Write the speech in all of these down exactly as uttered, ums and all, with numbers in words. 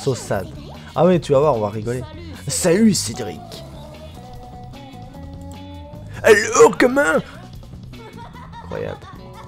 So sad. Ah oui, tu vas voir, on va rigoler. Salut Cédric. Hello, comment? Incroyable.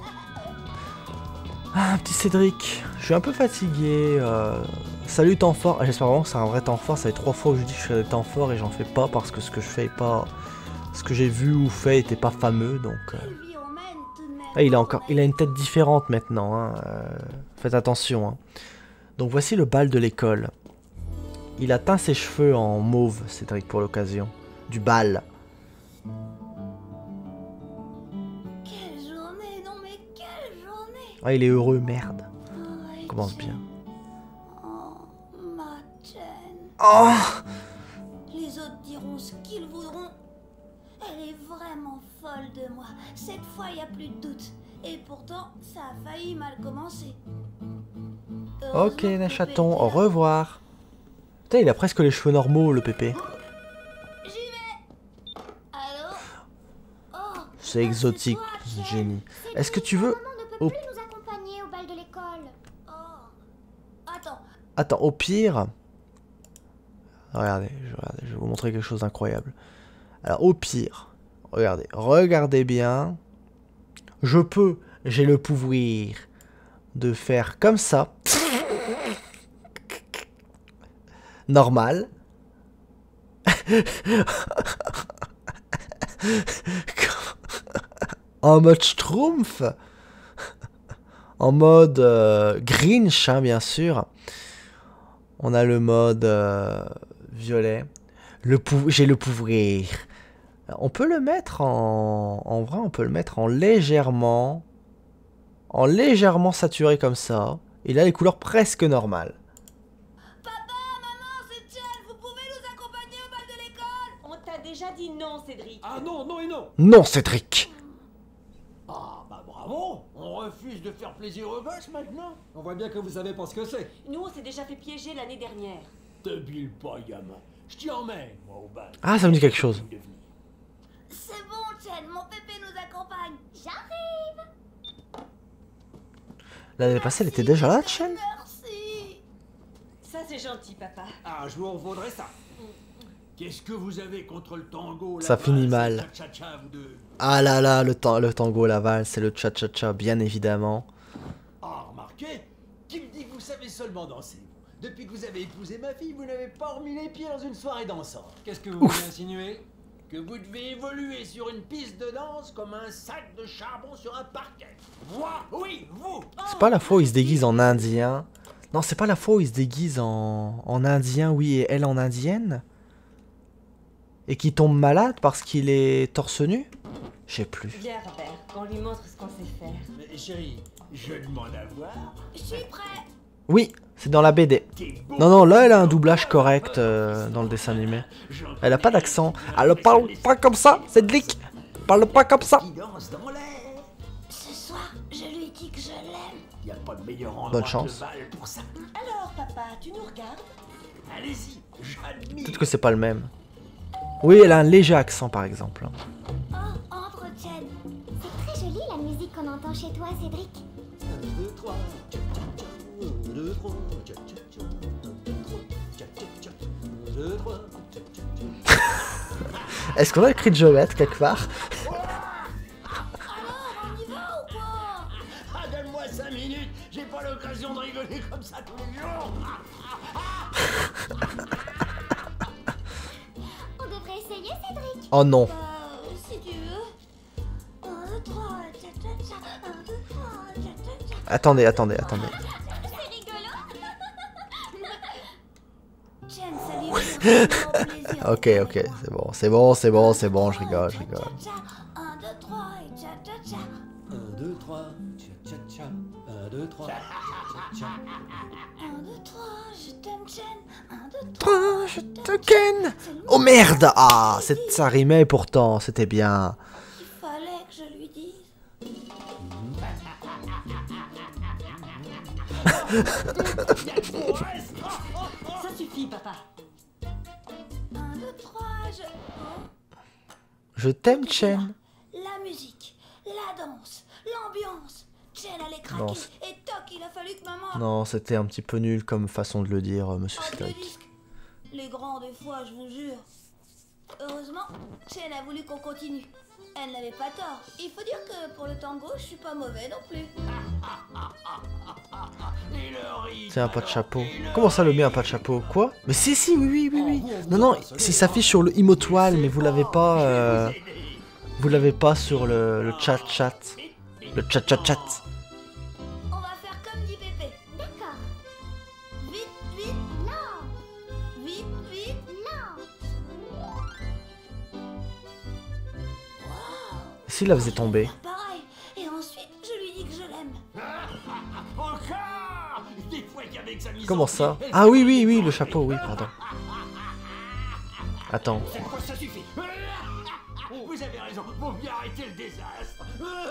Ah, petit Cédric. Je suis un peu fatigué. Euh... Salut temps fort. J'espère vraiment que c'est un vrai temps fort. Ça fait trois fois que je dis que je fais des temps forts et j'en fais pas parce que ce que je fais est pas... Ce que j'ai vu ou fait était pas fameux, donc... Euh... Ah, il a encore... Il a une tête différente maintenant, hein. Euh... Faites attention, hein. Donc voici le bal de l'école. Il a teint ses cheveux en mauve, Cédric, pour l'occasion. Du bal. Quelle journée, non mais quelle journée. Ah, il est heureux, merde. On commence bien. Oh, ma Jen. Oh! Les autres diront ce qu'ils voudront. Elle est vraiment folle de moi. Cette fois, il n'y a plus de doute. Et pourtant, ça a failli mal commencer. Ok, les chatons, au revoir. Putain, il a presque les cheveux normaux, le pépé. J'y vais. Allô? Oh, C'est exotique, toi, génie. Est-ce que tu veux... Maman ne peut Oh. plus nous accompagner au bal de l'école. Oh. Attends. Attends, au pire... Regardez, je, regardez, je vais vous montrer quelque chose d'incroyable. Alors, au pire, regardez, regardez bien. Je peux, j'ai le pouvoir de faire comme ça. Normal. En mode Schtroumpf. En mode euh, Grinch, hein, bien sûr. On a le mode euh, violet. Le pou J'ai le pouvoir. On peut le mettre en... En vrai, on peut le mettre en légèrement... En légèrement saturé comme ça. Il a les couleurs presque normales. Papa, maman, c'est Jen. Vous pouvez nous accompagner au bal de l'école? On t'a déjà dit non, Cédric. Ah non, non et non. Non, Cédric. Ah bah bravo. On refuse de faire plaisir aux vaches maintenant. On voit bien que vous savez pas ce que c'est. Nous, on s'est déjà fait piéger l'année dernière. Débile pas, gamin. Je t'y emmène, moi, au bal. Ah, ça me dit quelque chose. C'est bon, Jen. Mon pépé nous accompagne. J'arrive. L'année passée, elle était déjà là, Chen. Merci. Ça, c'est gentil, papa. Ah, je vous en vaudrais ça. Qu'est-ce que vous avez contre le tango? Ça la finit valse, mal. le cha-cha-cha, vous deux? Ah là là, le, ta le tango, la valse, c'est le cha-cha-cha, bien évidemment. Ah, remarquez. Qui me dit que vous savez seulement danser? Depuis que vous avez épousé ma fille, vous n'avez pas remis les pieds dans une soirée dansante. Qu'est-ce que vous voulez insinuer? Que vous devez évoluer sur une piste de danse comme un sac de charbon sur un parquet. Moi, oui, vous. C'est pas la fois où il se déguise en indien. Non, c'est pas la fois où il se déguise en, en indien, oui, et elle en indienne. Et qui tombe malade parce qu'il est torse nu. Je sais plus. Viens, Robert, qu'on lui montre ce qu'on sait faire. Mais chérie, je demande à voir. Je suis prêt. Oui, c'est dans la B D. Non, non, là, elle a un doublage correct euh, dans le dessin animé. Elle a pas d'accent. Elle parle pas comme ça, Cédric. Parle pas comme ça. Qui danse dans l'air. Ce soir, je lui dis que je l'aime. Y a pas de meilleur endroit Bonne que chance. le bal pour ça. Alors, papa, tu nous regardes? Allez-y, j'admire. Peut-être que c'est pas le même. Oui, elle a un léger accent, par exemple. Oh, entre Jen. C'est très joli la musique qu'on entend chez toi, Cédric. un, deux, trois, tcha, tcha, tcha, un, deux, trois, tcha, tcha, tcha, un, deux, trois, tcha, tcha, tcha, un, deux, trois, tcha, tcha, tcha. Est-ce qu'on a le cri de Jolette quelque part? Alors, on y va ou quoi? Ah, donne-moi cinq minutes, j'ai pas l'occasion de rigoler comme ça tous les jours. On devrait essayer, Cédric. Oh non. Bah, si tu veux. Un, deux, trois, tcha, tcha, tcha. Un, deux, trois, tcha, tcha, tcha. Attendez, attendez, attendez. C'est rigolo. Jen, ça lui fait vraiment plaisir. Ok, ok, c'est bon, c'est bon, c'est bon, c'est bon, je rigole, je rigole. Un, deux, trois, et tcha, tcha, tcha. un, deux, trois, tcha, tcha, tcha. un, deux, trois, tcha, tcha, tcha. Un, deux, trois, je t'aime, Jen. Un, deux, Toi, trois, je te ken. Oh merde. Ah, c'est- ça rimait pourtant, c'était bien. Il fallait que je lui dise. Ça suffit, papa. Un, deux, trois, je... Oh. Je t'aime, Chen. La musique, la danse, l'ambiance. Jen allait craquer Danse. et toc, il Il a fallu que maman... Non, c'était un petit peu nul comme façon de le dire, euh, monsieur Hâte le Cédric. disque. Les grands, des fois, je vous jure. Heureusement, Chen a voulu qu'on continue. Elle n'avait pas tort. Il faut dire que pour le tango, je suis pas mauvais non plus. Et le riz, C'est un pas de alors, chapeau. et le Comment ça le riz. met un pas de chapeau? Quoi? Mais si, si, oui, oui, oui, oui. Non, non, si ça s'affiche sur le Imotoile, mais vous l'avez pas... euh, Vous l'avez pas sur le, le chat chat. Le chat chat chat. On va faire comme dit Pépé. D'accord. Vite, vite, Non. vite, vite. Non. S'il la faisait tomber. Faire pareil. Et ensuite, je lui dis que je l'aime. Encore. Des fois qu'avec sa mise Comment en ça? pied, elle Ah fait oui, des oui, oui, le efforts. chapeau, oui, pardon. Attends. Cette fois, ça suffit. Vous avez raison, faut bien arrêter le désastre.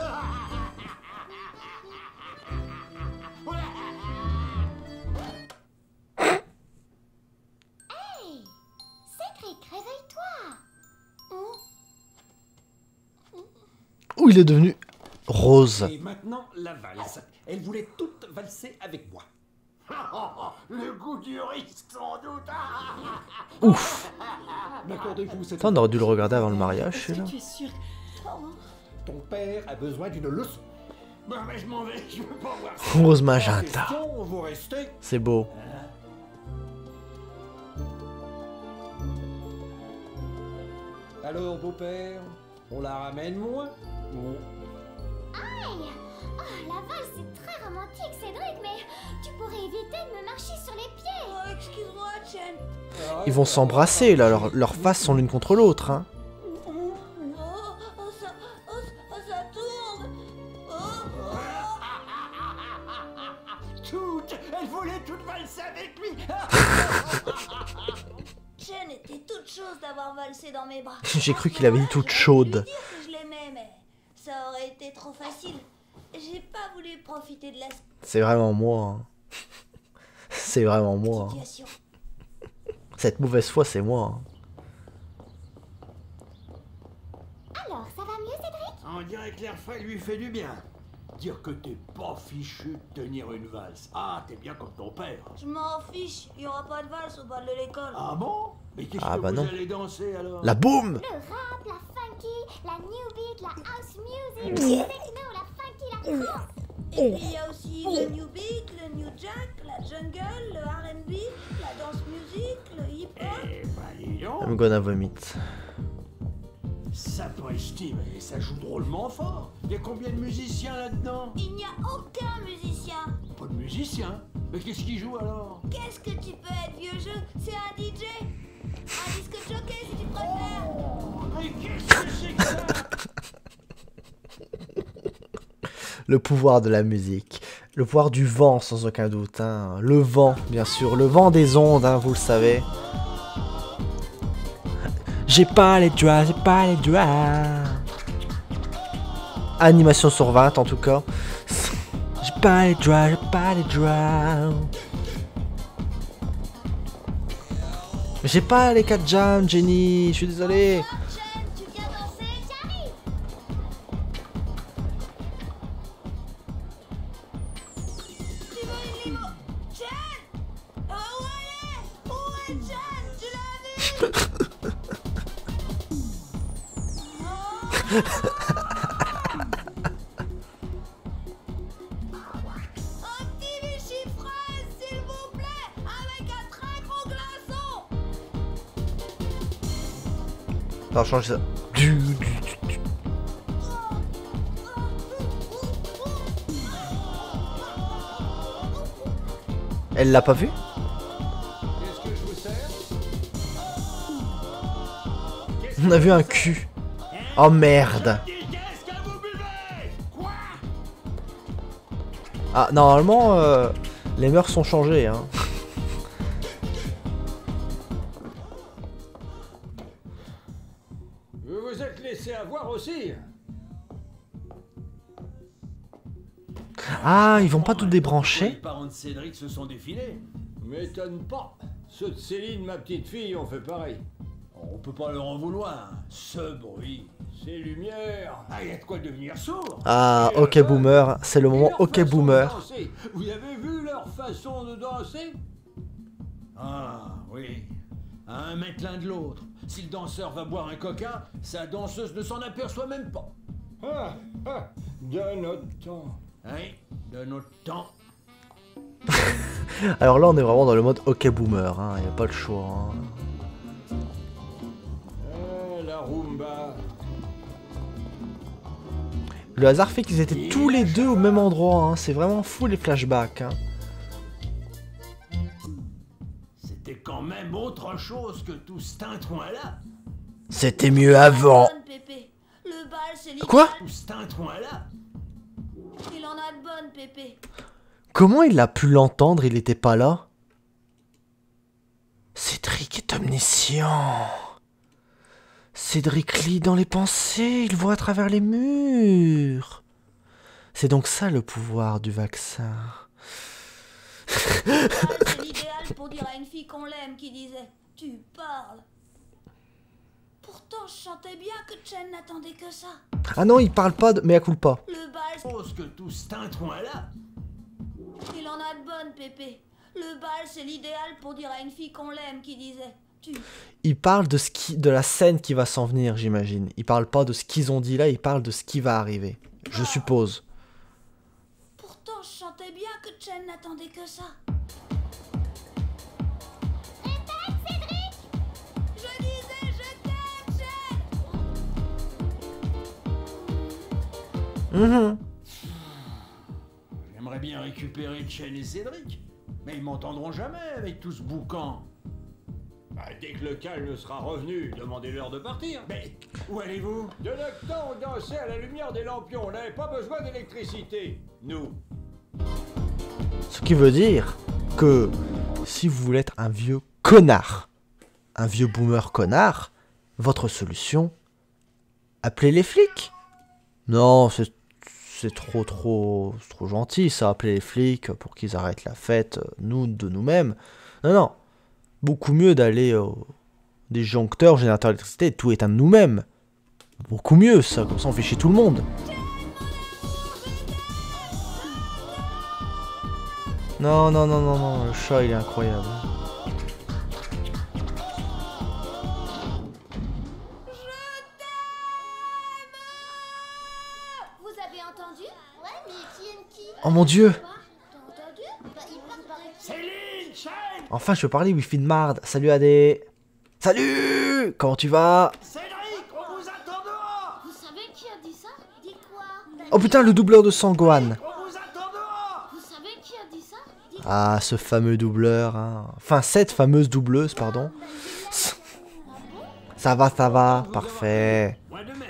Hey, Cédric, réveille-toi. Où il est devenu rose. Et maintenant, la valse. Elle voulait toute valser avec moi. Le goût du risque, sans doute. Ouf. M'accordez-vous cette... Attends, on aurait dû le regarder avant le mariage, Est-ce celui-là. que tu es sûr? Ton père a besoin d'une leçon. Bon, ben, je m'en vais, je veux pas voir ça. Rose En magenta. question, vous restez. C'est beau. Alors, beau-père, on la ramène, moi ou... Aïe. Oh, la valse, c'est très romantique, Cédric, mais tu pourrais éviter de me marcher sur les pieds. Oh, excuse-moi, Chen. Ils vont s'embrasser, là. Leurs leurs faces sont l'une contre l'autre, hein. Oh, oh, ça, oh, oh, ça tourne. Oh, Toute. Elle voulait toute valser avec lui. Chen était toute chose d'avoir valsé dans mes bras. J'ai cru qu'il avait dit toute chaude. Je voulais lui dire que je l'aimais, mais ça aurait été trop facile. J'ai pas voulu profiter de la C'est vraiment moi. hein. C'est vraiment moi. hein. situation. Cette mauvaise foi, c'est moi. hein. Alors, ça va mieux, Cédric? On dirait que l'air frais lui fait du bien. Dire que t'es pas fichu de tenir une valse. Ah, t'es bien comme ton père. Je m'en fiche, il y aura pas de valse au bal de l'école. Ah bon? Mais qu'est-ce Ah que bah vous non. allez danser alors? La boum. Le rap, la funky, la new beat, la house music, la techno, la funky, la trance. Et puis il y a aussi le new beat, le new jack, la jungle, le R and B, la dance music, le hip hop. Eh ben, dis donc. I'm gonna vomit. Sapristi, mais ça joue drôlement fort. Il y a combien de musiciens là-dedans? Il n'y a aucun musicien. Pas de musiciens. Mais qu'est-ce qu'ils jouent alors? Qu'est-ce que tu peux être, vieux jeu? C'est un D J. Un disque jockey si tu préfères. Mais qu'est-ce que c'est que ça? Le pouvoir de la musique. Le pouvoir du vent, sans aucun doute. hein. Le vent, bien sûr. Le vent des ondes, hein, vous le savez. J'ai pas les doigts, j'ai pas les doigts. Animation sur vingt, en tout cas. J'ai pas les doigts, j'ai pas les doigts. J'ai pas les quatre jams, Jenny. Je suis désolé. Chen, tu viens danser? J'arrive. Tu veux une limo? Chen! Oh, où elle est? Où est Chen? Tu l'as vu? Un petit Vichy fraise, s'il vous plaît, avec un très gros glaçon. Attends, change ça. Du, du, du, du. Elle l'a pas vu? Qu'est-ce que je vous sers? On a vu un cul. Oh merde. Qu'est-ce que vous buvez? Quoi? Ah, normalement, euh, les mœurs sont changées. Hein. Vous vous êtes laissé avoir aussi? Ah, ils vont pas tout Les débrancher? parents de Cédric se sont défilés. M'étonne pas. Ceux de Céline, ma petite fille, ont fait pareil. On peut pas leur en vouloir. Ce bruit, Ces lumières. Ah, il y a de quoi devenir sourd. Ah, Et, ok euh, boomer, c'est le moment leur ok façon boomer. de danser. Vous avez vu leur façon de danser? Ah, oui. À un mètre l'un de l'autre. Si le danseur va boire un coca, sa danseuse ne s'en aperçoit même pas. Ah, ah, de notre temps. Oui, de notre temps. Alors là, on est vraiment dans le mode ok boomer, hein, y a pas le choix. Hein. Ah, la rumba. Le hasard fait qu'ils étaient tous les deux au même endroit, hein. C'est vraiment fou les flashbacks. Hein. C'était quand même autre chose que tout ce tintouin-là. C'était mieux avant. Bonne, Pépé. Le bal, c'est l'idéal. Quoi? Tout ce tintouin-là. Il en a de bonnes, Pépé. Comment il a pu l'entendre? Il était pas là. Cédric est omniscient. Cédric lit dans les pensées, il voit à travers les murs. C'est donc ça le pouvoir du vaccin. Le bal, c'est l'idéal pour dire à une fille qu'on l'aime qui disait « Tu parles ». Pourtant, je chantais bien que Chen n'attendait que ça. Ah non, il parle pas de... Mais à coup pas. Le bal, c'est... Chose que tout ce tintouin-là. Il en a de bonnes, Pépé. Le bal, c'est l'idéal pour dire à une fille qu'on l'aime qui disait « Tu... » Il parle de, ce qui... de la scène qui va s'en venir, j'imagine. Il parle pas de ce qu'ils ont dit là, il parle de ce qui va arriver. Je suppose. Pourtant, je chantais bien que Chen n'attendait que ça. Répète, Cédric! Je disais je t'aime, Chen. Mhm. J'aimerais bien récupérer Chen et Cédric. Mais ils m'entendront jamais avec tout ce boucan. Bah, dès que le calme sera revenu, demandez-leur de partir. Mais où allez-vous? De notre temps, on dansait à la lumière des lampions. On n'avait pas besoin d'électricité. Nous. Ce qui veut dire que si vous voulez être un vieux connard, un vieux boomer connard, votre solution, appelez les flics. Non, c'est c'est trop trop trop gentil ça, appeler les flics pour qu'ils arrêtent la fête, nous de nous-mêmes. Non non, beaucoup mieux d'aller au disjoncteur, générateur d'électricité et tout éteindre nous-mêmes. Beaucoup mieux ça, comme ça on fait chier tout le monde. Non, non, non, non, non, le chat il est incroyable. Vous avez entendu? Ouais, mais qui aime qui? Oh mon dieu! T'as entendu? Bah, il parle par écrit. Céline, Chen, Enfin je peux parler Wi-Fi de marde. Salut Adé! Salut! Comment tu vas? Cédric, on vous attend dehors. Vous savez qui a dit ça? Dis quoi? Oh putain, le doubleur de Sangohan! On vous attend dehors. Vous savez qui a dit ça? Dis Ah, ce fameux doubleur, hein. Enfin, cette fameuse doubleuse, pardon. Ça va, ça va, parfait. Moi de même.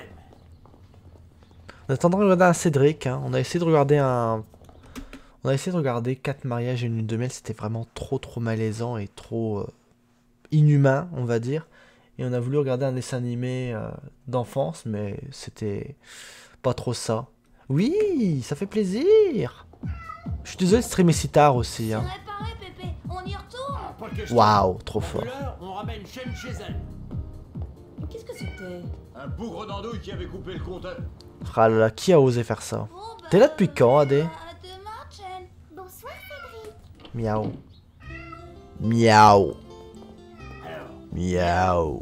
On est en train de regarder un Cédric, hein. On a essayé de regarder un... On a essayé de regarder quatre mariages et une lune de miel, c'était vraiment trop trop malaisant et trop euh, inhumain, on va dire. Et on a voulu regarder un dessin animé euh, d'enfance, mais c'était pas trop ça. Oui, ça fait plaisir. Je suis désolé de streamer si tard aussi, C'est hein. réparé, Pépé. On y retourne. Ah, pas que je Waouh, trop t'en- fort. L'heure, on ramène Chen chez elle. Qu'est-ce que c'était? Un bougre d'andouille qui avait coupé le compteur. Ah là là, qui a osé faire ça? Bon, bah, T'es là depuis quand, Adé? À demain, Chen. bonsoir, Cédric. Miaou. Miaou. Alors, Miaou.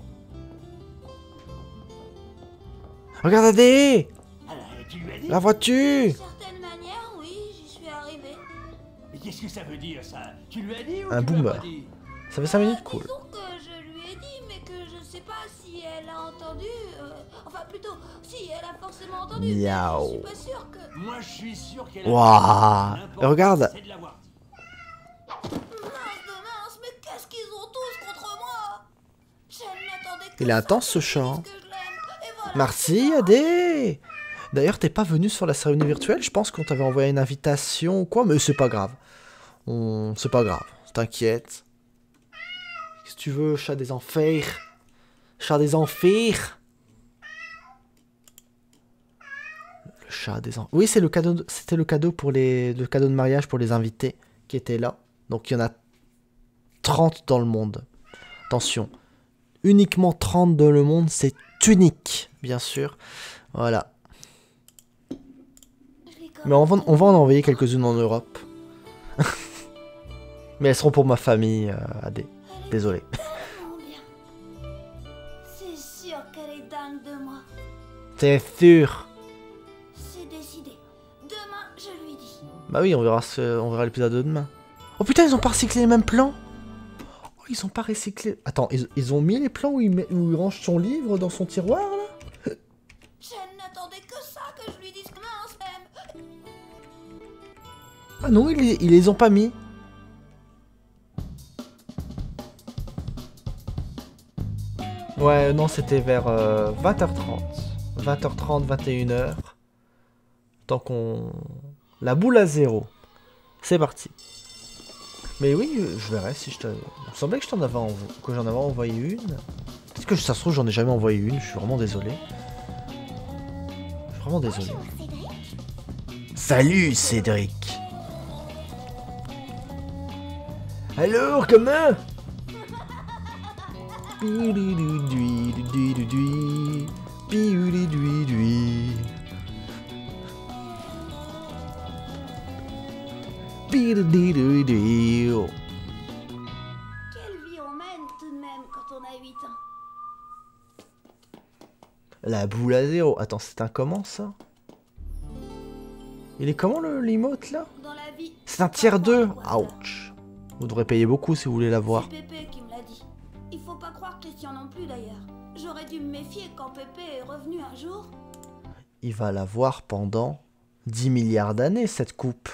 Regarde Adé! alors, tu lui as dit? La vois-tu? D'une certaine manière, oui, j'y suis arrivée. Mais qu'est-ce que ça veut dire, ça? Tu lui as dit ou Un tu lui as boomer. pas dit? Ça fait cinq minutes, cool. Disons que je lui ai dit, mais que je sais pas si elle a entendu. euh, enfin, plutôt, si elle a forcément entendu. mais Miaou. Je suis pas sûre que. Moi, je suis sûr qu'elle a... Waouh. L'important, Regarde. c'est de l'avoir. Mince de mince, mais qu'est-ce qu'ils ont tous contre moi? Chen n'attendait que Il est ça, intense, ce que je chat, dise hein. que je l'aime, et voilà. Merci Adé! D'ailleurs, t'es pas venu sur la cérémonie virtuelle? Je pense qu'on t'avait envoyé une invitation ou quoi, mais c'est pas grave. On... C'est pas grave, t'inquiète. Qu'est-ce que tu veux, chat des enfers? Chat des enfers? Le chat des enfers. Oui, c'est le cadeau. de- C'était le cadeau pour les, le cadeau de mariage pour les invités qui étaient là. Donc il y en a trente dans le monde. Attention, uniquement trente dans le monde, c'est tunique, bien sûr. Voilà. Mais on va, on va en envoyer quelques-unes en Europe. Mais elles seront pour ma famille, euh, Adé. Désolé. C'est sûr qu'elle est dingue de moi. C'est sûr. C'est décidé. Demain, je lui dis. Bah oui, on verra, ce, on verra l'épisode de demain. Oh putain, ils ont pas recyclé les mêmes plans. Oh, ils ont pas recyclé. Attends, ils, ils ont mis les plans où il, met, où il range son livre dans son tiroir là. Jen n'attendait que ça, que je lui dise comment on s'aime. Ah non, ils, ils les ont pas mis. Ouais, non, c'était vers euh, vingt heures trente. vingt heures trente, vingt et une heures. Tant qu'on... La boule à zéro. C'est parti. Mais oui, je verrai si je te... Il me semblait que je t'en avais, envo... que j'en avais envoyé une. Peut-être que ça se trouve, j'en ai jamais envoyé une. Je suis vraiment désolé. Je suis vraiment désolé. Salut, Cédric. Alors, comment? Quelle vie on mène tout de même quand on a huit ans. La boule à zéro. Attends, c'est un comment ça? Il est comment le l'emote là? Dans la vie, C'est un tiers deux. Ouch. Vous devrez payer beaucoup si vous voulez la voir. c'est Pépé qui me l'a dit. Il faut pas croire Christian non plus d'ailleurs. J'aurais dû me méfier quand Pépé est revenu un jour. Il va la voir pendant dix milliards d'années cette coupe.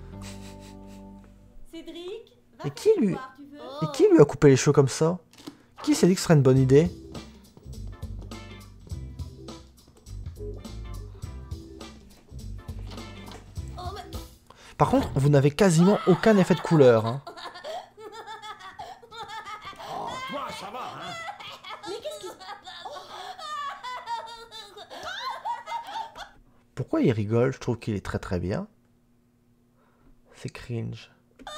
Cédric, va Et qui lui... voir, tu veux. Et qui lui a coupé les cheveux comme ça? Qui s'est dit que ce serait une bonne idée? Oh, mais... Par contre, vous n'avez quasiment aucun effet de couleur. Hein. Oh, toi, ça va, hein? Pourquoi il rigole? Je trouve qu'il est très très bien. C'est cringe.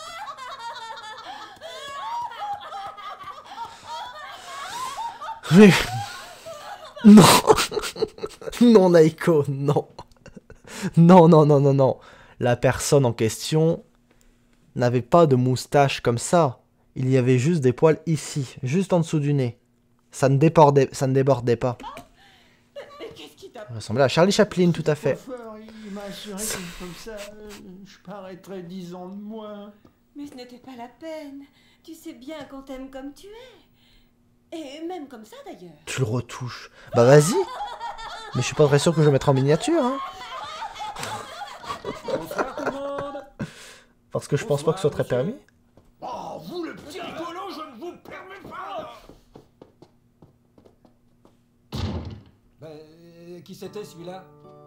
Mais... Non. Non, Naiko, non. Non, non, non, non, non. La personne en question n'avait pas de moustache comme ça. Il y avait juste des poils ici, juste en dessous du nez. Ça ne débordait, ça ne débordait pas. Mais qu'est-ce qui t'a... Ça ressemblait à Charlie Chaplin, tout à fait. Coiffeur, il m'a assuré que comme ça, euh, je paraîtrais dix ans de moins. Mais ce n'était pas la peine. Tu sais bien qu'on t'aime comme tu es. Et même comme ça d'ailleurs. Tu le retouches. Bah vas-y. Mais je suis pas très sûr que je le mettrai en miniature. Hein. Bonsoir tout le monde. Parce que je pense pas que ce soit très permis. Oh, vous le petit rigolo, je ne vous permets pas. Ben, qui c'était celui-là?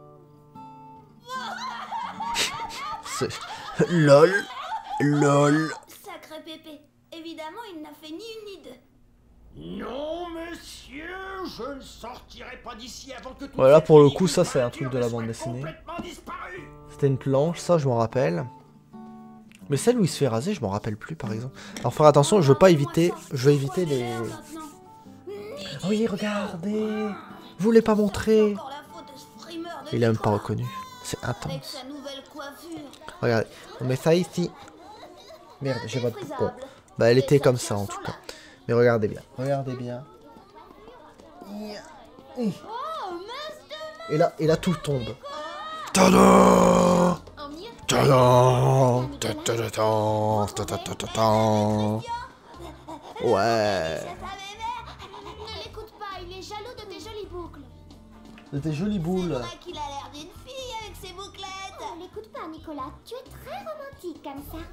C'est... Lol. Lol. Sacré Pépé. Évidemment, il n'a fait ni une ni deux. Non, monsieur, je ne sortirai pas d'ici avant que toute Voilà, cette pour le ridicule coup, ça, c'est un peinture truc de la ne bande soit dessinée. complètement disparue. C'était une planche, ça je m'en rappelle. Mais celle où il se fait raser, je m'en rappelle plus par exemple. Alors faire attention, je veux pas éviter, je veux éviter les... Oh oui, regardez. Vous voulez pas montrer? Encore la faute de ce frimeur de Il a même Nicolas. pas reconnu. C'est Avec intense. sa nouvelle coiffure. Regardez, on met ça ici. Merde, j'ai votre... Bon, bah elle était comme ça en tout cas. Mais regardez bien, regardez bien. Et là, et là tout tombe. Tada! En mieux. Tada! Tada! Tada! Tada! Ouais. Ne l'écoute pas, il est jaloux de tes jolies boucles. C'était joli boule. C'est vrai qu'il a l'air d'une fille avec ses bouclettes. Ne l'écoute pas, Nicolas. Tu es très romantique comme ça.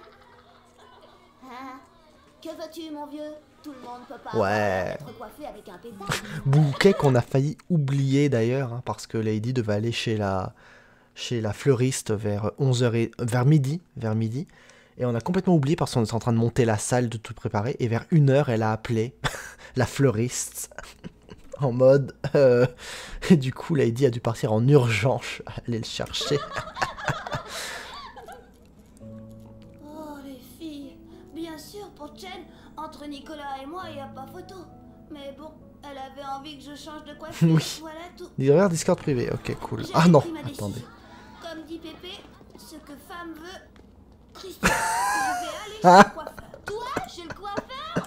Hein? Que veux-tu, mon vieux? Tout le monde peut pas Ouais. être coiffé avec un pétard. Bouquet qu'on a failli oublier d'ailleurs, hein, parce que Lady devait aller chez la, chez la fleuriste vers onze heures, et, vers midi, vers midi. Et on a complètement oublié parce qu'on était en train de monter la salle, de tout préparer. Et vers une heure, elle a appelé la fleuriste en mode... Euh, et du coup, Lady a dû partir en urgence aller le chercher. Oh, les filles. Bien sûr, pour Jen, entre Nicolas et moi, il n'y a pas photo. Mais bon, Elle avait envie que je change de coiffure. Oui. Voilà tout. Dis regarde Discord privé, ok cool. J'ai Ah non, pris ma décision. attendez. Comme dit Pépé, ce que femme veut, Christian, je vais aller chez le coiffeur. Toi, chez le coiffeur?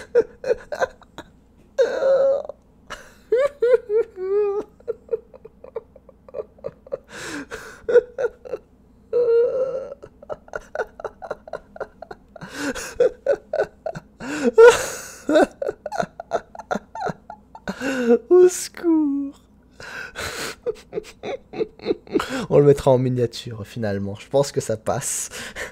Au secours. On le mettra en miniature finalement, je pense que ça passe.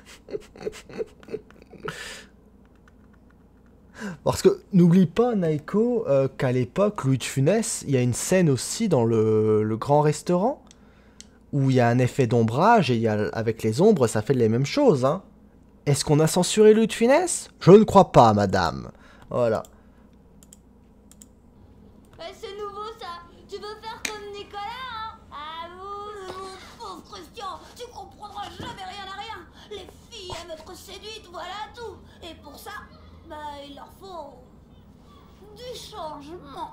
Parce que n'oublie pas Naiko euh, qu'à l'époque Louis de Funès, il y a une scène aussi dans le, le grand restaurant où il y a un effet d'ombrage et il y a, avec les ombres ça fait les mêmes choses. Hein. Est-ce qu'on a censuré Louis de Funès? Je ne crois pas madame. Voilà. C'est nouveau ça. Tu veux faire comme Nicolas, hein? Ah vous, Mon pauvre Christian, tu comprendras jamais rien à rien. Les filles aiment être séduites, voilà tout. Et pour ça, bah il leur faut du changement.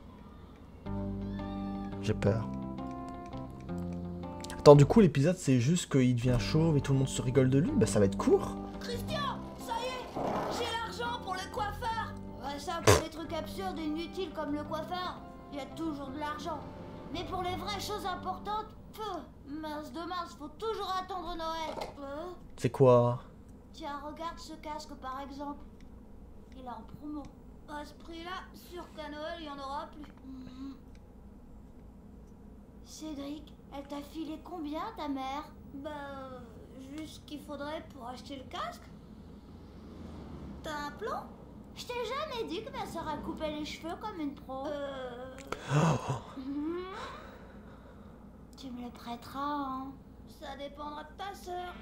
J'ai peur. Attends, du coup l'épisode c'est juste qu'il devient chauve et tout le monde se rigole de lui? Bah ça va être court. Christian, ça y est, j'ai l'argent pour le coiffeur. Ouais, ça pour des trucs absurdes et inutiles comme le coiffeur, il y a toujours de l'argent. Mais pour les vraies choses importantes, peu. Mince de mince, faut toujours attendre Noël. Euh, C'est quoi? Tiens, regarde ce casque par exemple. Il est en promo. à ce prix-là, sûr qu'à Noël, il y en aura plus. Mhm. Cédric, elle t'a filé combien ta mère? Bah, euh, juste ce qu'il faudrait pour acheter le casque. T'as un plan? Je t'ai jamais dit que ma soeur a coupé les cheveux comme une pro. Euh... Mhm. Tu me le prêteras, hein? Ça dépendra de ta sœur.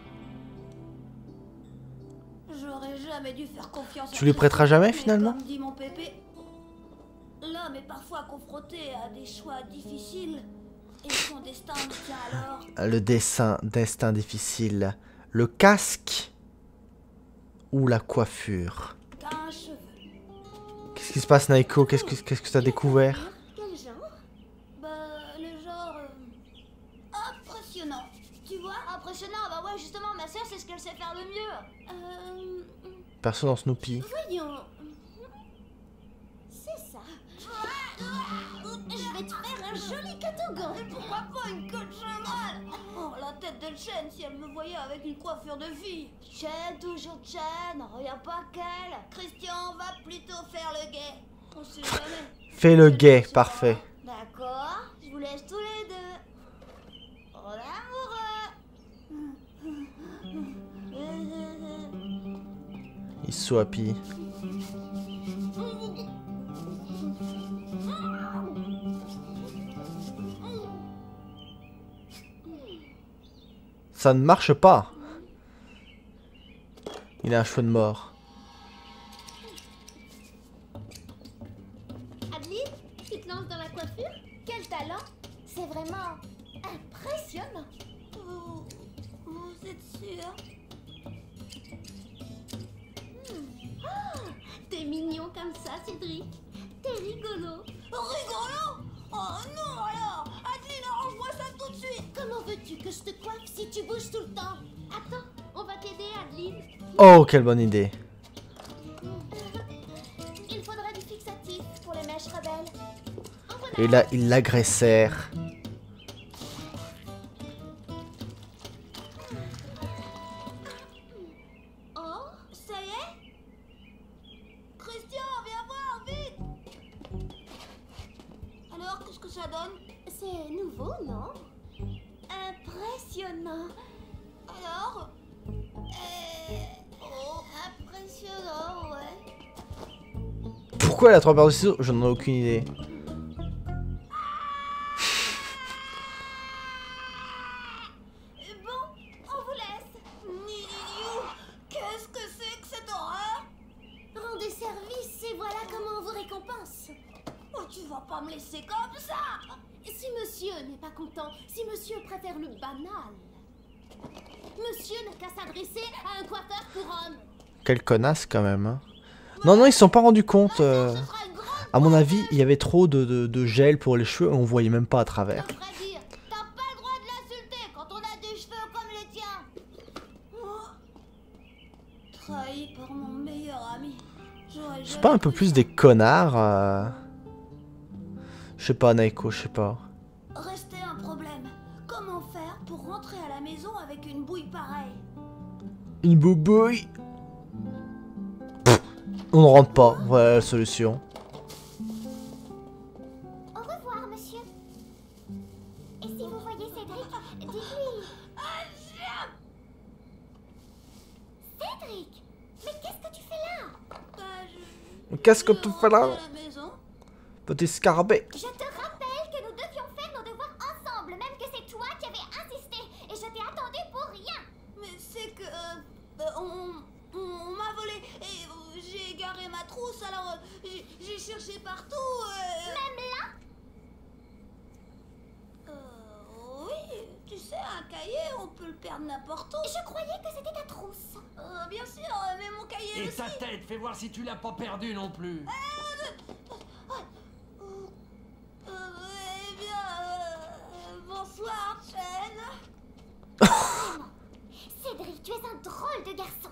J'aurais jamais dû faire confiance à Tu lui prêteras jamais mais finalement? Comme dit mon pépé, l'homme est parfois confronté à des choix difficiles et son destin nous tient alors. Le dessin, destin difficile. Le casque ou la coiffure? Un cheveu. Qu'est-ce qui se passe Naiko? Qu'est-ce que qu'est-ce que t'as découvert? Quel genre? Bah, le genre euh, impressionnant. Tu vois? Impressionnant, bah ouais, justement, ma soeur, c'est ce qu'elle sait faire le mieux. Euh... Personne en Snoopy. Voyons. C'est ça. Je vais te faire un joli catogan. Et pourquoi pas une queue de cheval? Oh, la tête de chaîne si elle me voyait avec une coiffure de fille. Chaîne, toujours chaîne, regarde pas qu'elle. Christian va plutôt faire le guet. On sait jamais. Fais le gay, parfait. D'accord, je vous laisse tous les deux. En amoureux. Il so happy. Ça ne marche pas. Il a un cheveu de mort. Adeline, tu te lances dans la coiffure? Quel talent! C'est vraiment impressionnant. Vous, vous êtes sûr? T'es mignon comme ça, Cédric. T'es rigolo. Rigolo? Oh non alors! Adeline, arrange-moi ça tout de suite! Comment veux-tu que je te coiffe si tu bouges tout le temps? Attends, on va t'aider, Adeline. Oh, quelle bonne idée. Il faudra du fixatif pour les mèches rebelles. En voilà. Et là, ils l'agressèrent. Oh, Ça y est? Christian, viens voir, vite! Alors, qu'est-ce que ça donne? c'est nouveau, non? Impressionnant. Alors? Euh... Oh, impressionnant, ouais. Pourquoi elle a trois paires de ciseaux? Je n'en ai aucune idée. Bon, on vous laisse. Niniou, qu'est-ce que c'est que cette horreur? Rendez service et voilà comment on vous récompense. Oh, tu vas pas me laisser comme ça! Si monsieur n'est pas content, si monsieur préfère le banal, monsieur n'a qu'à s'adresser à un coiffeur pour homme. Quelle connasse quand même. Hein. Non, non, ils se sont pas rendus compte. euh. Ce sera une grande À mon avis, il y avait trop de, de, de gel pour les cheveux et on voyait même pas à travers. Je devrais dire, t'as pas le droit de l'insulter quand on a des cheveux comme les tiens. Moi, trahi par mon meilleur ami. J'aurais C'est jamais pas un peu cru plus ça. des connards euh... Je sais pas, Naiko, je sais pas. Restait un problème. Comment faire pour rentrer à la maison avec une bouille pareille? Une boubouille. On ne rentre pas, voilà la solution. Au revoir, monsieur. Et si vous voyez Cédric, dites-lui. Cédric, mais qu'est-ce que tu fais là? Bah, je... Qu'est-ce que je tu vais fais là? rentrer à la maison. Petit scarabée. Je te rappelle que nous devions faire nos devoirs ensemble, même que c'est toi qui avais insisté, et je t'ai attendu pour rien. Mais c'est que... euh, euh, on on, on m'a volé et euh, j'ai égaré ma trousse, alors euh, j'ai- j'ai cherché partout. euh, Même là? Euh, oui, tu sais, un cahier, on peut le perdre n'importe où. Je croyais que c'était ta trousse. Euh, bien sûr, euh, mais mon cahier Et aussi. ta tête, fais voir si tu l'as pas perdu non plus. Euh, eh bien, euh, bonsoir, Chen. Vraiment. Cédric, tu es un drôle de garçon.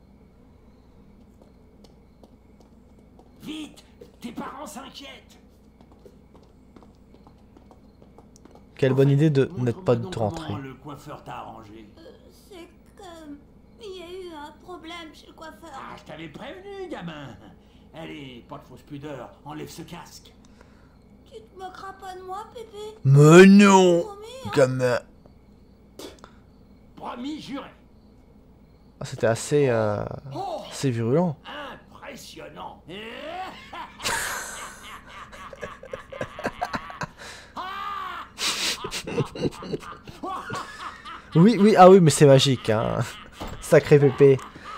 Vite, tes parents s'inquiètent. Quelle bonne idée de Montre-moi n'être pas donc tout rentré. comment le coiffeur t'a arrangé. Euh, c'est que... Il y a eu un problème chez le coiffeur. Ah, je t'avais prévenu, gamin. Allez, pas de fausse pudeur, enlève ce casque. Tu te moqueras pas de moi, Pépé? Mais non, Promis, hein? gamin. Promis, juré. Ah, c'était assez, euh, Oh, assez virulent. impressionnant. Oui, oui, ah oui, mais c'est magique, hein. Sacré Pépé.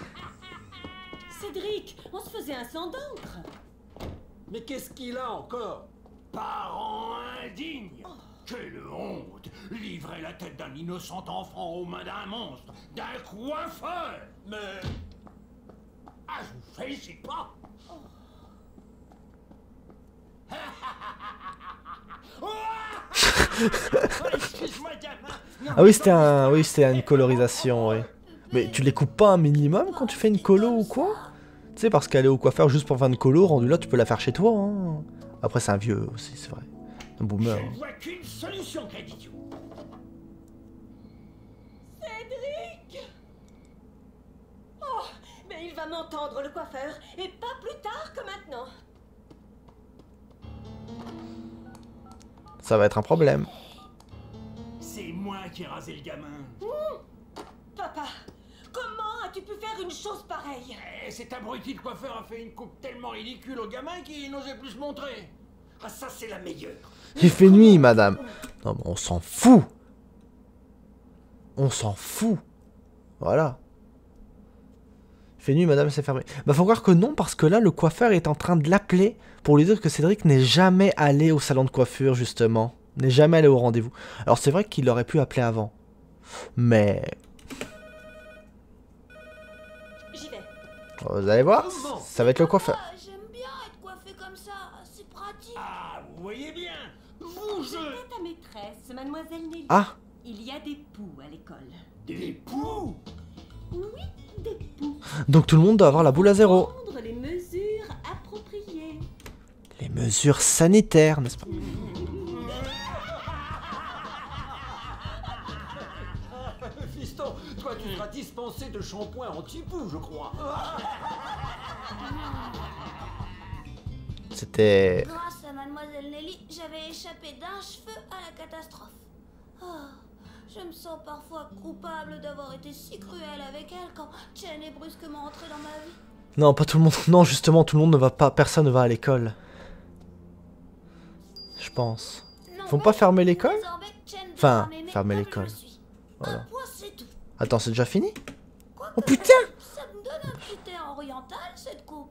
Cédric, on se faisait un sang d'encre. Mais qu'est-ce qu'il a encore? Parent indigne. Quelle honte! Livrer la tête d'un innocent enfant aux mains d'un monstre, d'un coiffeur. Mais... Ah, je vous félicite pas. Excuse-moi, gamin. Non, Ah oui, c'était un, oui, c'était une colorisation, oui. Mais tu les coupes pas un minimum quand tu fais une colo ou quoi? Tu sais, parce qu'aller au coiffeur juste pour faire une colo, rendu là, tu peux la faire chez toi, hein. Après, c'est un vieux aussi, c'est vrai. Un boomer. Je ne vois qu'une solution, Créditiu. Cédric! Oh, mais il va m'entendre, le coiffeur, et pas plus tard que maintenant. Ça va être un problème. C'est moi qui ai rasé le gamin. Papa, comment as-tu pu faire une chose pareille? Eh, cet abruti de coiffeur a fait une coupe tellement ridicule au gamin qu'il n'osait plus se montrer. Ah, ça, c'est la meilleure. Il fait nuit, madame. Non, mais on s'en fout. On s'en fout. Voilà. Il fait nuit, madame, c'est fermé. Bah, faut croire que non, parce que là, le coiffeur est en train de l'appeler pour lui dire que Cédric n'est jamais allé au salon de coiffure, justement. N'est jamais allé au rendez-vous. Alors, c'est vrai qu'il aurait pu appeler avant. Mais... J'y vais. Vous allez voir, ça va être le coiffeur. Ah, j'aime bien être coiffé comme ça, c'est pratique. Ah, vous voyez bien. Vous, je... C'est ta maîtresse, mademoiselle Nelly. Ah, Il y a des poux à l'école. Des poux. Oui, des poux. donc tout le monde doit avoir la boule à zéro. Prendre les mesures appropriées. Les mesures sanitaires, n'est-ce pas? Fiston, toi, tu seras dispensé de shampoing anti-poux, je crois. C'était... Grâce à mademoiselle Nelly, j'avais échappé d'un cheveu à la catastrophe. Ah, je me sens parfois coupable d'avoir été si cruelle avec elle quand Chen est brusquement entrée dans ma vie. Non, pas tout le monde. Non, justement, tout le monde ne va pas... Personne ne va à l'école. Je pense. Non, Faut pas fermer l'école? désormais, Chen devra Enfin, m'aimer fermer comme l'école. je suis. Voilà. Un point, c'est tout. Attends, c'est déjà fini? Quoique, Oh putain! ça me donne un petit air oriental, cette coupe.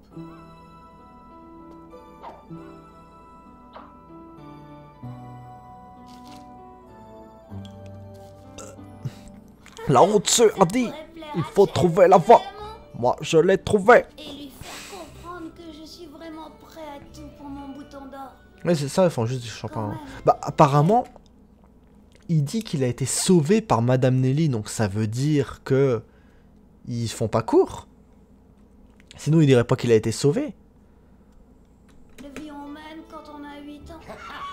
La haute sœur a dit, il faut trouver la voie. Moi, je l'ai trouvé. Et lui faire comprendre que je suis vraiment prêt à tout pour mon bout de Ouais, c'est ça, ils font juste des champagnes. Quand même. Bah, apparemment, il dit qu'il a été sauvé par Madame Nelly, donc ça veut dire que ils font pas court. Sinon, il dirait pas qu'il a été sauvé. Le vie on mène quand on a huit ans.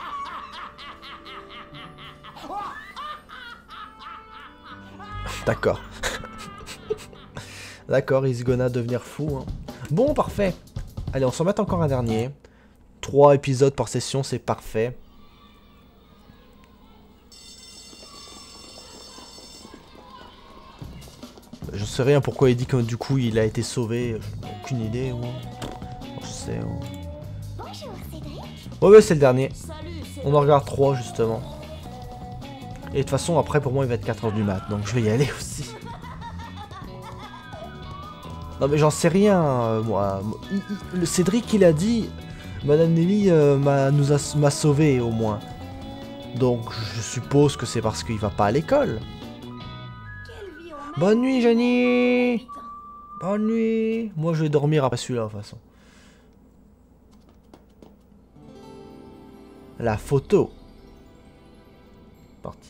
D'accord. D'accord, he's gonna devenir fou. Hein. Bon, parfait. Allez, on s'en met encore un dernier. Trois épisodes par session, c'est parfait. Je sais rien pourquoi il dit que du coup il a été sauvé. Aucune idée. Ouais. Je sais. Ouais, Bonjour, Cédric. ouais, ouais c'est le dernier. Salut, c'est... On en regarde trois justement. Et de toute façon, après pour moi il va être quatre heures du mat. Donc je vais y aller aussi. Non mais j'en sais rien, euh, moi. Il, il, le Cédric il a dit, Madame Nelly euh, m'a nous a m'a sauvé au moins. Donc je suppose que c'est parce qu'il va pas à l'école. Quelle vie on mène Bonne nuit Jenny. Putain. Bonne nuit. Moi je vais dormir après celui-là de toute façon. La photo. Parti.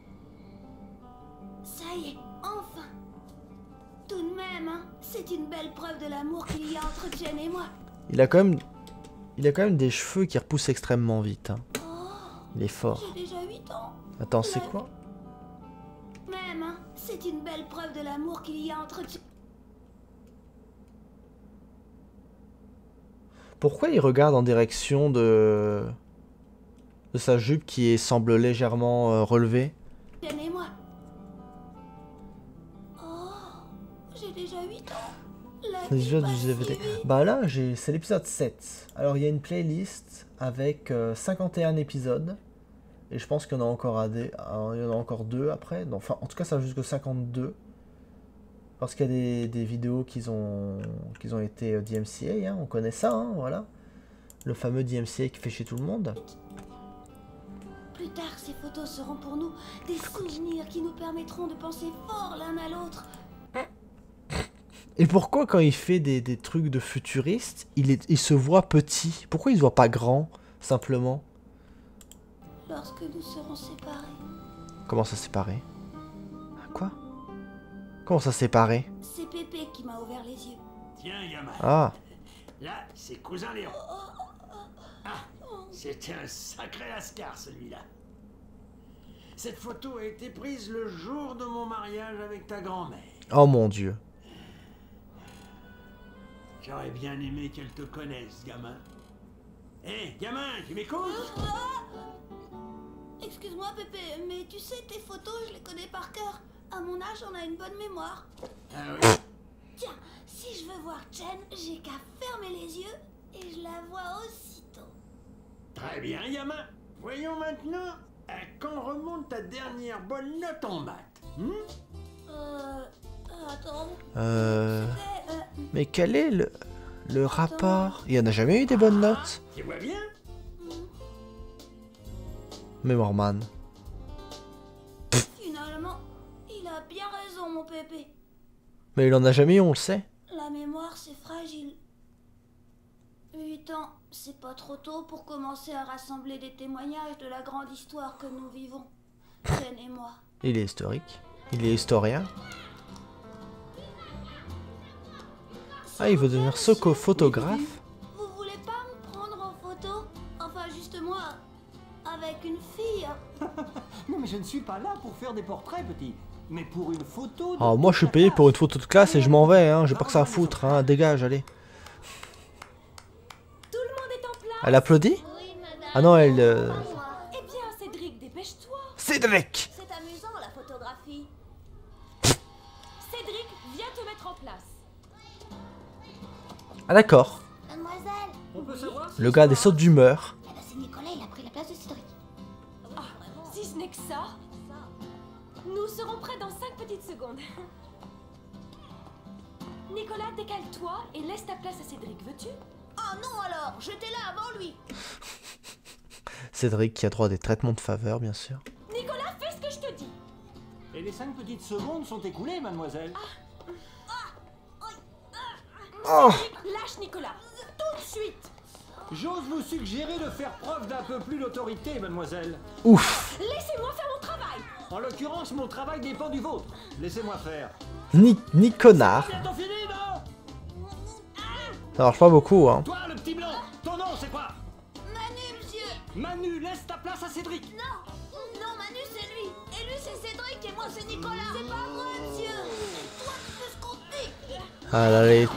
Ça y est, enfin. Tout de même, hein, c'est une belle preuve de l'amour qu'il y a entre Jen et moi. Il a quand même, il a quand même des cheveux qui repoussent extrêmement vite. Hein. Oh, Il est fort. j'ai déjà huit ans. Attends, c'est quoi? Même, hein, c'est une belle preuve de l'amour qu'il y a entre Jen. Pourquoi il regarde en direction de... de sa jupe qui est, semble légèrement euh, relevée? Jen et moi. Oh, j'ai déjà huit ans. La C'est vie déjà passe du si D V D. vite. Bah là, j'ai c'est l'épisode sept. Alors il y a une playlist avec euh, cinquante et un épisodes. Et je pense qu'il y en a encore à des... il y en a encore deux après. Donc, enfin, en tout cas, ça va jusqu'au cinquante-deux. Parce qu'il y a des, des vidéos qui ont, qui ont été euh, D M C A, hein, on connaît ça, hein, voilà. Le fameux D M C A qui fait chez tout le monde. Plus tard, ces photos seront pour nous des souvenirs qui nous permettront de penser fort l'un à l'autre. Et pourquoi quand il fait des, des trucs de futuriste, il, est, il se voit petit? Pourquoi il se voit pas grand, simplement? Lorsque nous serons séparés. Comment ça séparer? Quoi? Comment ça séparer? C'est Pépé qui m'a ouvert les yeux. Tiens, gamin. Ah, Là, c'est cousin Léon. Ah, c'était un sacré lascar, celui-là. Cette photo a été prise le jour de mon mariage avec ta grand-mère. oh mon dieu. J'aurais bien aimé qu'elle te connaisse, gamin. Hé, gamin, tu m'écoutes? Excuse-moi Pépé, mais tu sais, tes photos, je les connais par cœur. À mon âge, on a une bonne mémoire. Ah oui. Tiens, si je veux voir Jen, j'ai qu'à fermer les yeux et je la vois aussitôt. Très bien, gamin. Voyons maintenant à quand remonte ta dernière bonne note en maths. Hmm? Euh... Attends... Euh... C'était... Euh, Mais quel est le, le rapport? Il y en a jamais eu des bonnes notes? Tu vois bien? Mémoire-man. finalement, il a bien raison, mon Pépé. Mais il en a jamais eu, on le sait. La mémoire, c'est fragile. Huit ans, c'est pas trop tôt pour commencer à rassembler des témoignages de la grande histoire que nous vivons. Jen et moi. Il est historique. Il est historien. Ah, il veut devenir soco photographe. Vous voulez pas me prendre en photo? Enfin, juste moi, avec une fille. Non mais je ne suis pas là pour faire des portraits, petit. Mais pour une photo de... Ah, moi je suis payé pour une photo de classe et je m'en vais, hein. J'ai pas que ça à foutre, hein. Dégage, allez. Tout le monde est en place. Elle applaudit? Oui, madame. Ah non, elle... euh, Eh bien, Cédric, dépêche-toi. Cédric! C'est amusant, la photographie. Cédric, viens te mettre en place. Ah d'accord. Mademoiselle. On peut savoir si Le gars a des sautes d'humeur. Eh ben, c'est Nicolas, il a pris la place de Cédric. Ah, si ce n'est que ça, nous serons prêts dans cinq petites secondes. Nicolas, décale-toi et laisse ta place à Cédric, veux-tu? Oh non alors, j'étais là avant lui. Cédric qui a droit à des traitements de faveur, bien sûr. Nicolas, fais ce que je te dis. Et les cinq petites secondes sont écoulées, mademoiselle. Oh! Lâche Nicolas, tout de suite. J'ose vous suggérer de faire preuve d'un peu plus d'autorité, mademoiselle. Ouf. Laissez-moi faire mon travail. En l'occurrence, mon travail dépend du vôtre. Laissez-moi faire. Ni, ni connard. Bientôt fini, non? Ça marche pas beaucoup, hein. Toi, le petit blanc, ton nom, c'est quoi? Manu, monsieur. Manu, laisse ta place à Cédric. Non, non, Manu, c'est lui. Et lui, c'est Cédric. Et moi, c'est Nicolas. C'est pas vrai, monsieur. Toi, tu fais ce qu'on te dit. Ah là, les...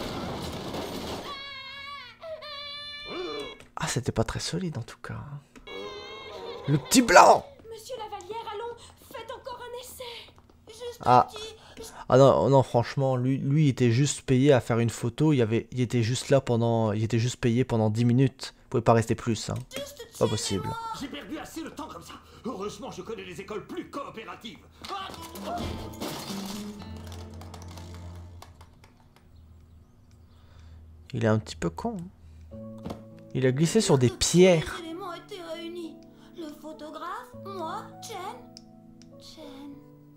Ah, c'était pas très solide en tout cas. Le petit blanc. Monsieur Lavalière, allons, faites encore un essai. Juste Ah. un petit... Ah non, non, franchement, lui, lui il était juste payé à faire une photo. Il, y avait, il était juste là pendant... Il était juste payé pendant dix minutes. Vous pouvez pas rester plus, hein. Pas possible. J'ai perdu assez de temps comme ça. Heureusement, je connais des écoles plus coopératives. Ah. Il est un petit peu con. Il a glissé sur des pierres. Les éléments étaient réunis. Le photographe, moi, Jen. Jen.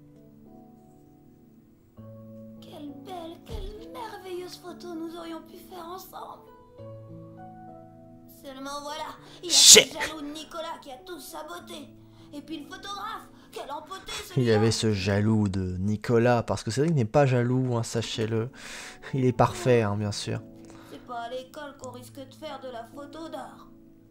Quelle belle, quelle merveilleuse photo nous aurions pu faire ensemble. Seulement voilà, il y a ce Shit. jaloux de Nicolas qui a tout saboté. Et puis le photographe, quel empoté Il y celui-là. avait ce jaloux de Nicolas. Parce que Cédric n'est pas jaloux, hein, sachez-le. Il est parfait, hein, bien sûr. C'est pas à l'école qu'on risque de faire de la photo d'art.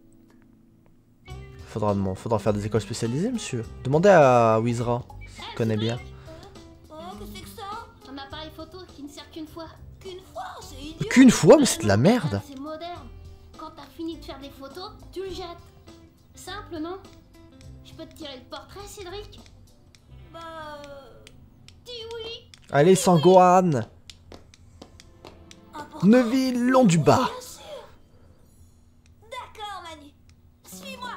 Faudra, bon, faudra faire des écoles spécialisées, monsieur. Demandez à Wizra, s'il connaît bien. Oh, que c'est que ça? Un appareil photo qui ne sert qu'une fois. Qu'une fois, c'est idiot. Qu'une fois, mais c'est de la merde. C'est moderne. Quand t'as fini de faire des photos, tu le jettes. Simple, non? Je peux te tirer le portrait, Cédric? Bah... euh, Dis oui. Allez, Sangohan. important. Neuville, long du bas. Bien sûr. D'accord, Manu. Suis-moi.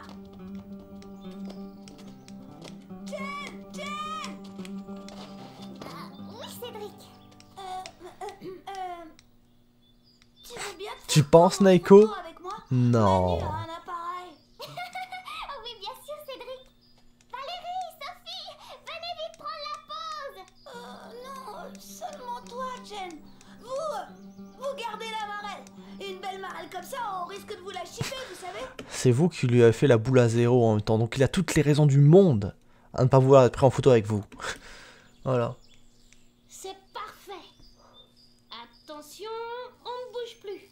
Jen, Jen. Ah, oui, Cédric. Euh, euh, euh, tu veux bien te Tu faire penses, prendre en Naiko? photo avec moi? Non. Manu a un appareil. Ah oui, bien sûr, Cédric. Valérie, Sophie, venez vite prendre la pause. Euh, non, seulement toi, Jen. Vous, euh, vous gardez la marelle. Une belle marelle comme ça, on risque de vous la chipper, vous savez. C'est vous qui lui avez fait la boule à zéro en même temps. Donc il a toutes les raisons du monde à ne pas vouloir être pris en photo avec vous. Voilà. C'est parfait. Attention, on ne bouge plus.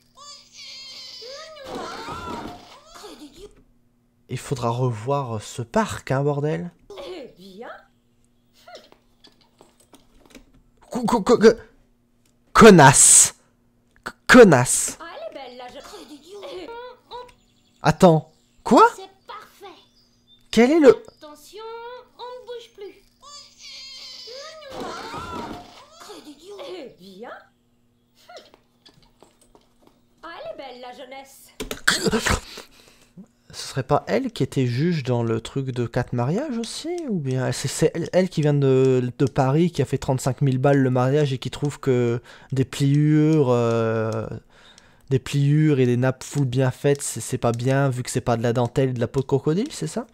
Crédit. Il faudra revoir ce parc, hein, bordel. Eh bien, Co- co- co- co- Connasse. C- Connasse. ah, elle est belle la jeune. Crédit. Attends. Quoi? C'est parfait. Quel est le... Attention, on ne bouge plus. Crédit. Eh bien. Ah, elle est belle la jeunesse. Ce serait pas elle qui était juge dans le truc de quatre mariages aussi? Ou bien c'est c'est elle, elle qui vient de, de Paris, qui a fait trente-cinq mille balles le mariage et qui trouve que des pliures, euh, des pliures et des nappes full bien faites, c'est c'est pas bien vu que c'est pas de la dentelle et de la peau de crocodile, c'est ça?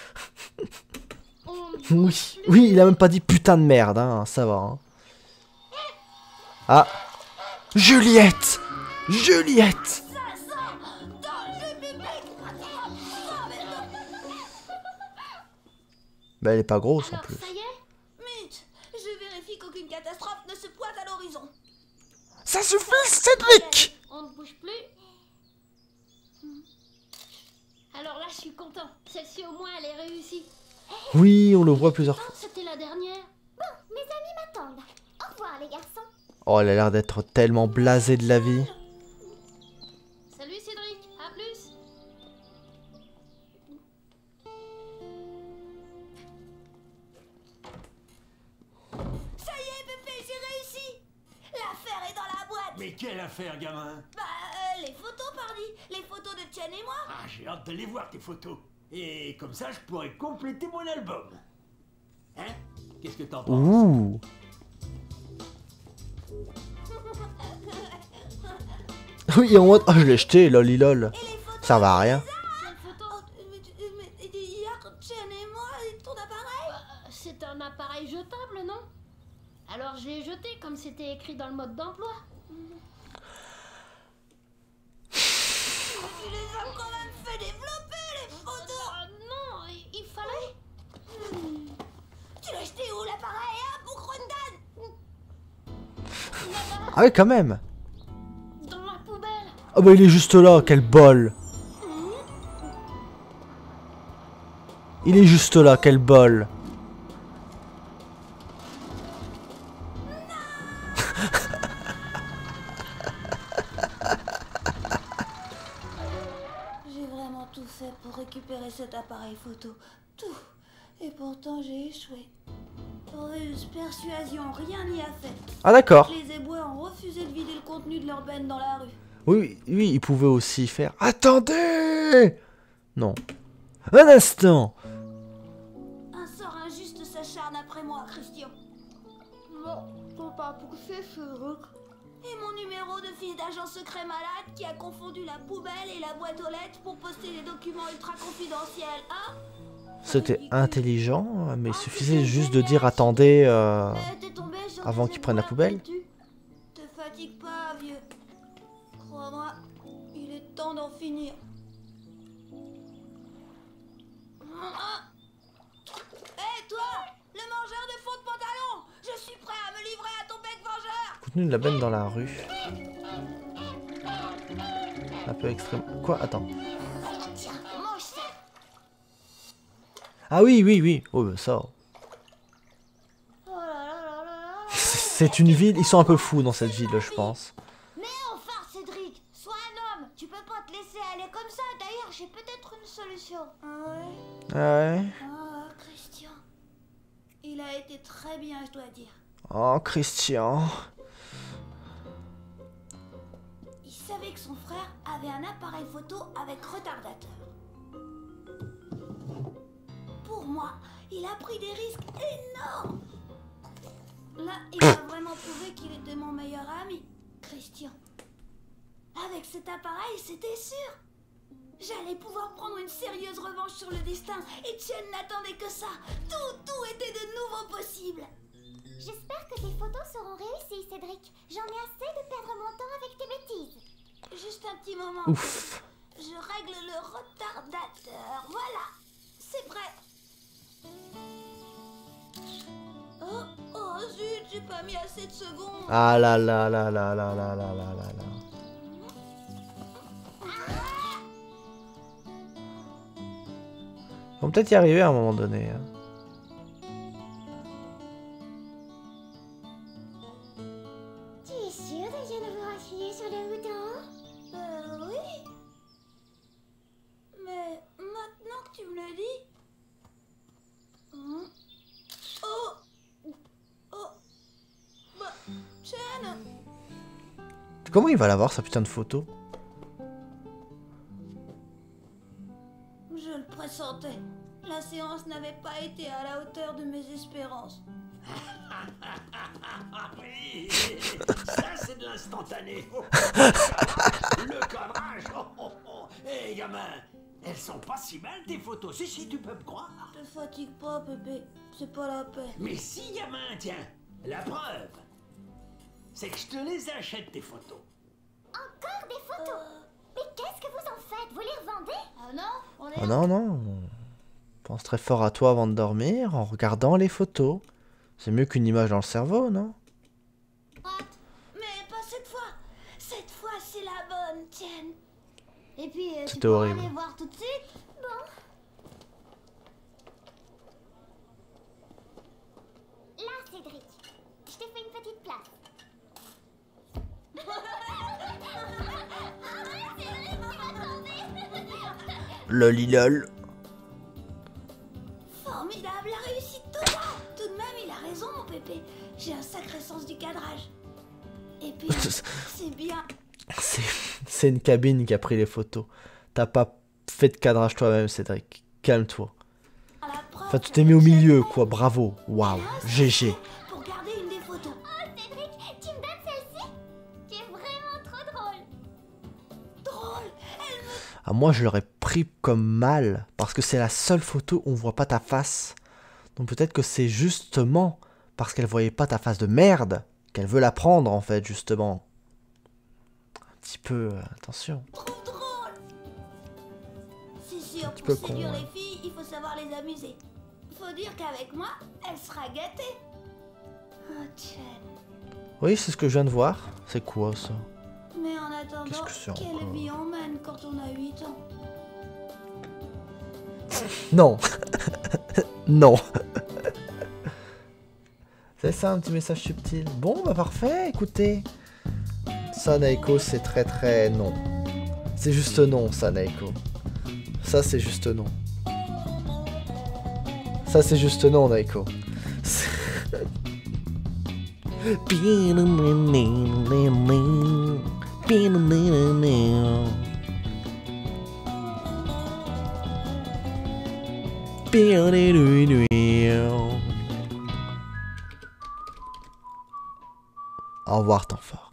On ne bouge Oui, plus. oui, il a même pas dit putain de merde, hein, ça va. Hein. Ah, Juliette, Juliette. Ça sent dans le jeu public. Ah, mais non. Bah elle est pas grosse en Alors, plus. ça y est? Mitch, je vérifie qu'aucune catastrophe ne se pointe à l'horizon. Ça suffit, Cédric. On ne bouge plus. Hmm. Alors là, je suis content. Celle-ci, au moins, elle est réussie. Oui, on le voit plusieurs fois. Oh, c'était la dernière. Bon, mes amis m'attendent. Au revoir, les garçons. Oh, elle a l'air d'être tellement blasée de la vie. Salut, Cédric. À plus. Ça y est, Pépé, j'ai réussi. L'affaire est dans la boîte. Mais quelle affaire, gamin? Bah, euh, les photos, pardi. Les photos de Tian et moi. Ah, j'ai hâte de les voir, tes photos. Et comme ça, je pourrais compléter mon album. Hein? Qu'est-ce que t'en penses? Ouh. Oui, en mode, oh, je l'ai jeté, lol, lol. Et les photos. Ça va à rien. Quelle photo? Oh, mais, mais, mais hier, Tian et moi, et ton appareil. Euh, C'est un appareil jetable, non? Alors je l'ai jeté comme c'était écrit dans le mode d'emploi. Tu les as quand même fait développer les photos. Ah non, il, il fallait... Hmm. Tu l'as jeté où l'appareil, hein, pour Grundan? Ah oui, quand même. Dans la poubelle. Ah bah il est juste là, quel bol. Il est juste là, quel bol. J'ai vraiment tout fait pour récupérer cet appareil photo. Tout. Et pourtant j'ai échoué. Ruse, persuasion, rien n'y a fait. Ah d'accord. Les éboueurs ont refusé de vider le contenu de leur benne dans la rue. Oui, oui, il pouvait aussi faire... Attendez. Non. Un instant. Un sort injuste s'acharne après moi, Christian. Non, faut pas pousser ce truc. Et mon numéro de fils d'agent secret malade qui a confondu la poubelle et la boîte aux lettres pour poster des documents ultra confidentiels, hein? C'était intelligent, mais il suffisait juste de dire attendez euh, Mais t'es tombé sur avant tes qu'ils prennent la éboueurs, poubelle. sais-tu? Te fatigue pas, vieux. Crois-moi, il est temps d'en finir. Ah. Hé, toi, le mangeur de faux de pantalon, je suis prêt à me livrer à ton bec vengeur. Contenu de la benne dans la rue. Un peu extrême. Quoi? Attends. Tiens, mange ça. Ah oui, oui, oui. Oh, bah ça. Oh là là là là là. C'est une ville. Ils sont un peu fous dans cette ville, je pense. Mais enfin, Cédric, sois un homme. Tu peux pas te laisser aller comme ça. D'ailleurs, j'ai peut-être une solution. Ah ouais? Ah ouais. Ah, Christian. Il a été très bien, je dois dire. Oh, Christian. Il savait que son frère avait un appareil photo avec retardateur. Pour moi, il a pris des risques énormes. Là, il a vraiment prouvé qu'il était mon meilleur ami, Christian. Avec cet appareil, c'était sûr. J'allais pouvoir prendre une sérieuse revanche sur le destin et Chen n'attendait que ça. Tout, tout était de nouveau possible. J'espère que tes photos seront réussies, Cédric. J'en ai assez de perdre mon temps avec tes bêtises. Juste un petit moment. Ouf. Je règle le retardateur. Voilà. C'est prêt. Oh, oh zut, j'ai pas mis assez de secondes. Ah là là là là là là là là là là. Ils vont peut-être y arriver à un moment donné. Hein. Tu es sûr de bien avoir appuyé sur le bouton? Euh, oui. Mais maintenant que tu me le dis... Hein? Oh. Oh. Bah, Chen. Comment il va l'avoir sa putain de photo? Je le pressentais. La séance n'avait pas été à la hauteur de mes espérances. Ah oui, ça c'est de l'instantané. Oh, le cadrage. Oh, oh, oh. Hé gamin, elles sont pas si mal tes photos. Si, si, tu peux me croire. Te fatigue pas, Pépé. C'est pas la peine. Mais si gamin, tiens, la preuve, c'est que je te les achète tes photos. Encore des photos? Mais qu'est-ce que vous en faites? Vous les revendez? Ah non, on est... Oh non, non. Pense très fort à toi avant de dormir en regardant les photos. C'est mieux qu'une image dans le cerveau, non? Mais pas cette fois. Cette fois, c'est la bonne, tienne. Et puis, euh, tu C'était pourras horrible. aller voir tout de suite. Là, Cédric. Je t'ai fait une petite place. Lolilol. Formidable, la réussite totale. Tout de même, il a raison, mon Pépé. J'ai un sacré sens du cadrage. Et puis, c'est bien. C'est c'est une cabine qui a pris les photos. T'as pas fait de cadrage toi-même, Cédric. Calme-toi. À la preuve Enfin, tu t'es mis au milieu, quoi. Bravo. Waouh. G G. pour garder une des photos. Oh, Cédric, tu me donnes celle-ci? Tu es vraiment trop drôle. Drôle. Elle me... Ah, moi, je l'aurais pris comme mal. Parce que c'est la seule photo où on voit pas ta face. Donc peut-être que c'est justement parce qu'elle voyait pas ta face de merde qu'elle veut la prendre, en fait, justement. Un petit peu... euh, attention. trouve drôle. sûr, petit pour peu con, séduire ouais. les filles, il faut savoir les amuser. Faut dire qu'avec moi, elle sera gâtée. Oh, Chen. Oui, c'est ce que je viens de voir. C'est quoi ça? Mais en attendant, Qu'est-ce que c'est quelle encore vie on mène quand on a huit ans? Non. Non. C'est ça, un petit message subtil. Bon, bah parfait, écoutez. Ça, Naeko, c'est très très non. C'est juste non, ça, Naeko. Ça, c'est juste non. Ça, c'est juste non, Naeko. Au revoir, temps fort.